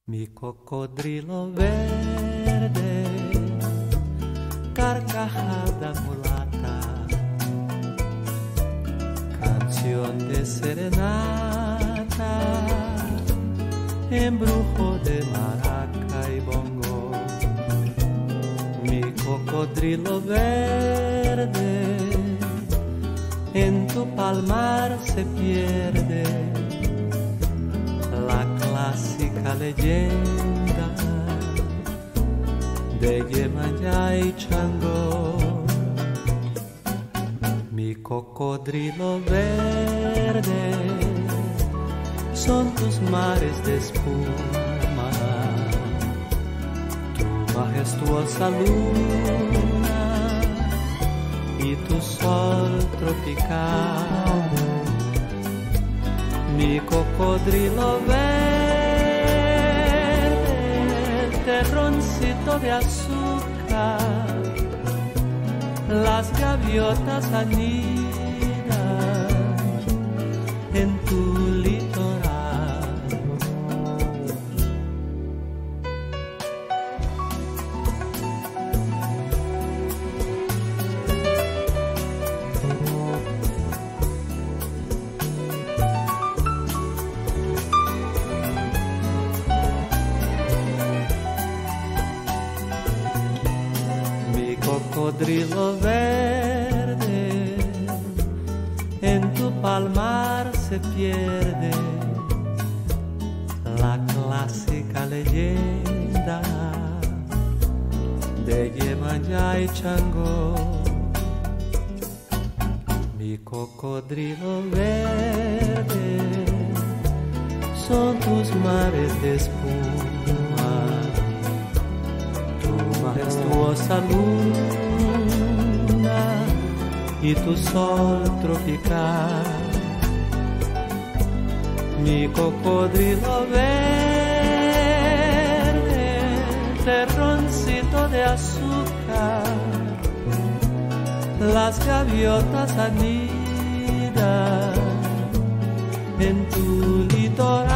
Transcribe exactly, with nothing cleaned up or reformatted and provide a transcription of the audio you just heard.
Mi cocodrilo verde, carcajada mulata, canción de serenata, embrujo de maraca y bongo. Mi cocodrilo verde, en tu palmar se pierde la clásica leyenda de Yemayá y Changó. Mi cocodrilo verde son tus mares de espuma, tu majestuosa luna y tu sol tropical. Mi cocodrilo verde, terroncito de azúcar, las gaviotas anidan en tu litoral. Cocodrilo verde, en tu palmar se pierde la clásica leyenda de Yemayá y Changó. Mi cocodrilo verde son tus mares de espuma, majestuosa luna y tu sol tropical. Mi cocodrilo verde, terroncito de azúcar, las gaviotas anidan en tu litoral.